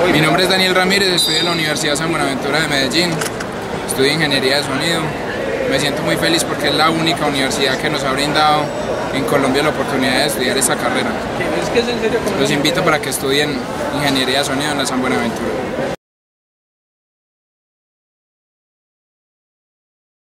Mi nombre es Daniel Ramírez, estudio en la Universidad Buenaventura de Medellín, estudio Ingeniería de Sonido. Me siento muy feliz porque es la única universidad que nos ha brindado en Colombia la oportunidad de estudiar esta carrera. ¿Es que es en serio? Los invito para que estudien Ingeniería de Sonido en la Buenaventura.